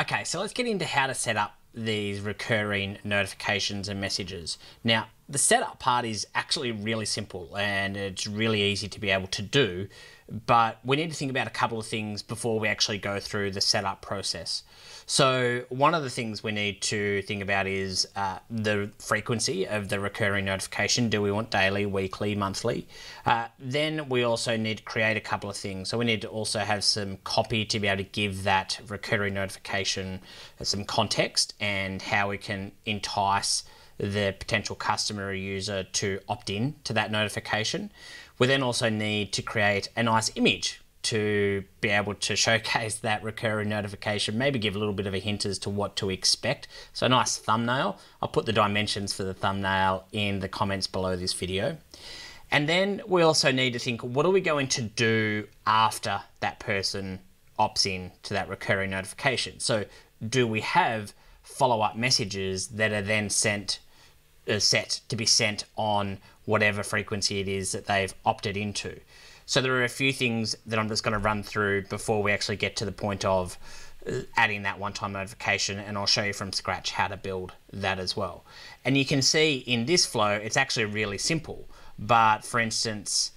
Okay, so let's get into how to set up these recurring notifications and messages. Now, the setup part is actually really simple and it's really easy to be able to do, but we need to think about a couple of things before we actually go through the setup process. So one of the things we need to think about is the frequency of the recurring notification. Do we want daily, weekly, monthly? Then we also need to create a couple of things. So we need to also have some copy to be able to give that recurring notification some context and how we can entice the potential customer or user to opt in to that notification. We then also need to create a nice image to be able to showcase that recurring notification, maybe give a little bit of a hint as to what to expect. So a nice thumbnail. I'll put the dimensions for the thumbnail in the comments below this video. And then we also need to think, what are we going to do after that person opts in to that recurring notification? So do we have follow-up messages that are then set to be sent on whatever frequency it is that they've opted into? So there are a few things that I'm just going to run through before we actually get to the point of adding that one-time notification, and I'll show you from scratch how to build that as well. And you can see in this flow, it's actually really simple. But for instance,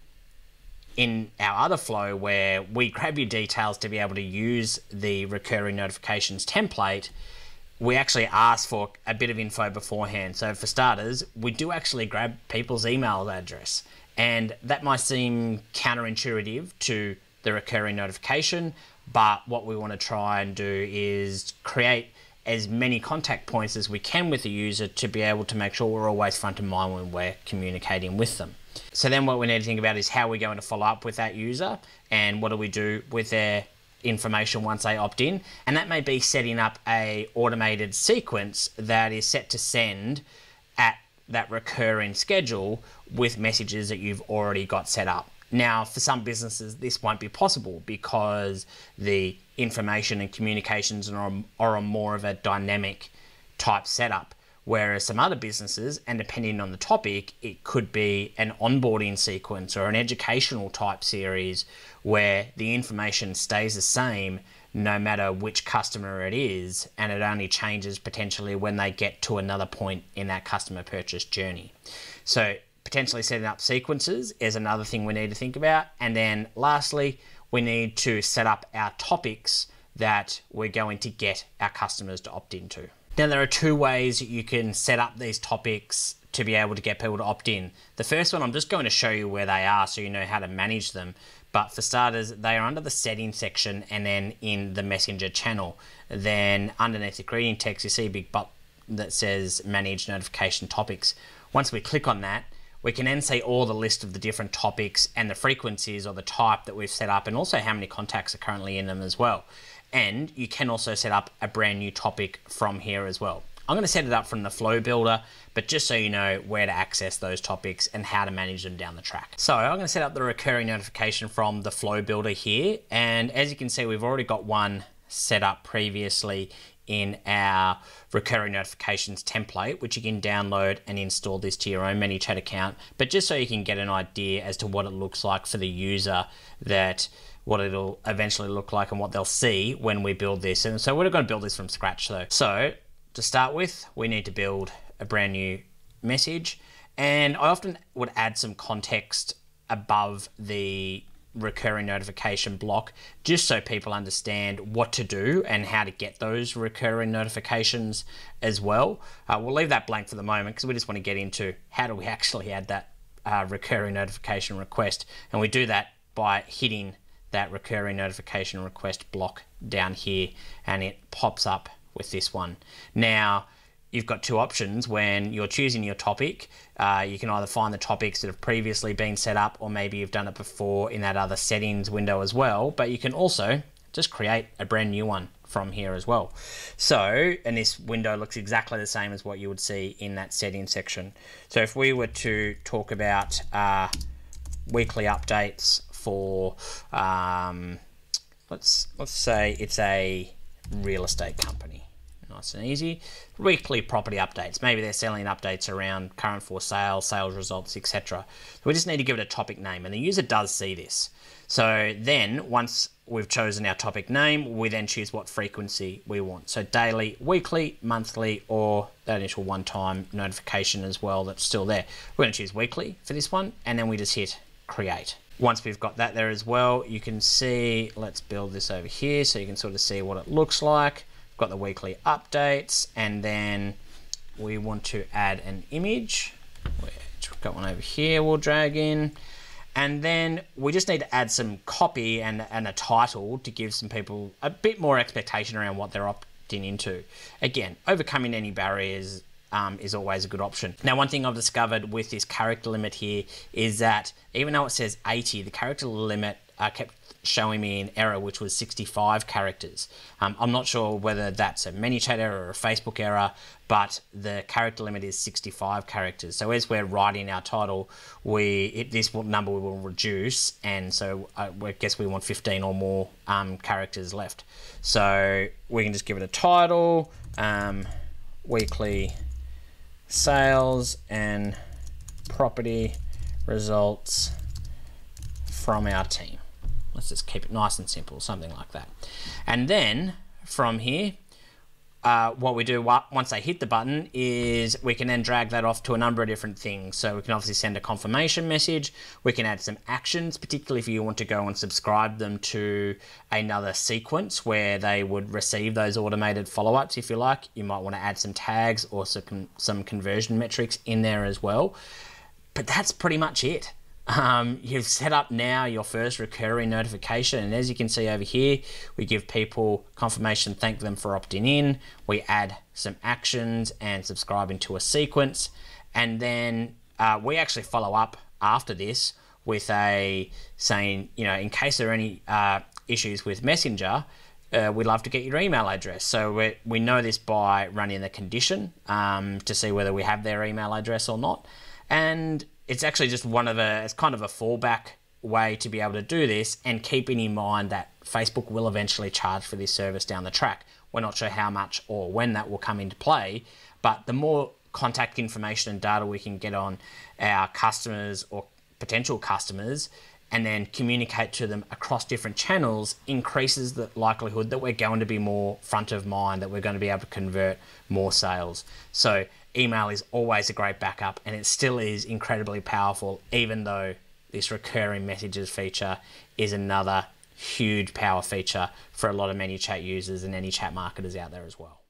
in our other flow where we grab your details to be able to use the recurring notifications template, we actually ask for a bit of info beforehand. So for starters, we do actually grab people's email address. And that might seem counterintuitive to the recurring notification, but what we want to try and do is create as many contact points as we can with the user to be able to make sure we're always front of mind when we're communicating with them. So then what we need to think about is how we're going to follow up with that user and what do we do with their information once they opt in. And that may be setting up a automated sequence that is set to send at that recurring schedule with messages that you've already got set up. Now, for some businesses, this won't be possible because the information and communications are on more of a dynamic type setup. Whereas some other businesses, and depending on the topic, it could be an onboarding sequence or an educational type series where the information stays the same no matter which customer it is, and it only changes potentially when they get to another point in that customer purchase journey. So potentially setting up sequences is another thing we need to think about. And then lastly, we need to set up our topics that we're going to get our customers to opt into. Now, there are two ways you can set up these topics to be able to get people to opt in. The first one, I'm just going to show you where they are so you know how to manage them. But for starters, they are under the settings section and then in the messenger channel. Then underneath the greeting text, you see a big button that says manage notification topics. Once we click on that, we can then see all the list of the different topics and the frequencies or the type that we've set up, and also how many contacts are currently in them as well. And you can also set up a brand new topic from here as well. I'm going to set it up from the flow builder, but just so you know where to access those topics and how to manage them down the track. So I'm going to set up the recurring notification from the flow builder here. And as you can see, we've already got one set up previously in our recurring notifications template, which you can download and install this to your own ManyChat account. But just so you can get an idea as to what it looks like for the user, that what it'll eventually look like and what they'll see when we build this. And so we're going to build this from scratch though. So to start with, we need to build a brand new message. And I often would add some context above the recurring notification block just so people understand what to do and how to get those recurring notifications as well. We'll leave that blank for the moment because we just want to get into how do we actually add that recurring notification request. And we do that by hitting that recurring notification request block down here, and it pops up with this one. Now, you've got two options when you're choosing your topic. You can either find the topics that have previously been set up, or maybe you've done it before in that other settings window as well, but you can also just create a brand new one from here as well. So, and this window looks exactly the same as what you would see in that settings section. So if we were to talk about weekly updates for, let's say it's a real estate company. Nice and easy. Weekly property updates. Maybe they're selling updates around current for sale, sales results, etc. We just need to give it a topic name, and the user does see this. So then once we've chosen our topic name, we then choose what frequency we want. So daily, weekly, monthly, or that initial one-time notification as well that's still there. We're going to choose weekly for this one, and then we just hit create. Once we've got that there as well, you can see, let's build this over here so you can sort of see what it looks like. We've got the weekly updates, and then we want to add an image. We've got one over here we'll drag in. And then we just need to add some copy and a title to give some people a bit more expectation around what they're opting into. Again, overcoming any barriers is always a good option. Now, one thing I've discovered with this character limit here is that even though it says 80, the character limit kept showing me an error, which was 65 characters. I'm not sure whether that's a ManyChat error or a Facebook error, but the character limit is 65 characters. So as we're writing our title, this number will reduce, and so I guess we want 15 or more characters left. So we can just give it a title, weekly sales and property results from our team. Let's just keep it nice and simple, something like that. And then from here, what we do once they hit the button is we can then drag that off to a number of different things. So we can obviously send a confirmation message. We can add some actions, particularly if you want to go and subscribe them to another sequence where they would receive those automated follow-ups, if you like. You might want to add some tags or some conversion metrics in there as well. But that's pretty much it. You've set up now your first recurring notification, and as you can see over here, we give people confirmation, thank them for opting in, we add some actions and subscribing to a sequence, and then we actually follow up after this with saying, in case there are any issues with Messenger, we'd love to get your email address. So we know this by running the condition to see whether we have their email address or not, and it's actually just it's kind of a fallback way to be able to do this, and keeping in mind that Facebook will eventually charge for this service down the track. We're not sure how much or when that will come into play, but the more contact information and data we can get on our customers or potential customers and then communicate to them across different channels increases the likelihood that we're going to be more front of mind, that we're going to be able to convert more sales. So email is always a great backup, and it still is incredibly powerful, even though this recurring messages feature is another huge power feature for a lot of ManyChat users and any chat marketers out there as well.